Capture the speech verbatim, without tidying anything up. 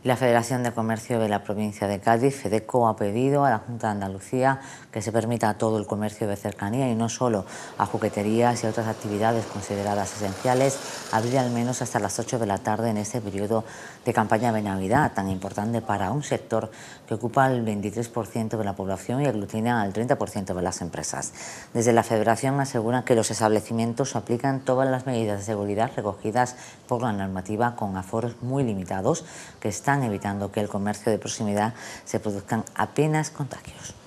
La Federación de Comercio de la provincia de Cádiz, FEDECO, ha pedido a la Junta de Andalucía que se permita a todo el comercio de cercanía y no solo a jugueterías y a otras actividades consideradas esenciales abrir al menos hasta las ocho de la tarde en este periodo de campaña de Navidad, tan importante para un sector que ocupa el veintitrés por ciento de la población y aglutina al treinta por ciento de las empresas. Desde la Federación aseguran que los establecimientos aplican todas las medidas de seguridad recogidas por la normativa con aforos muy limitados que están evitando que el comercio de proximidad se produzcan apenas contagios.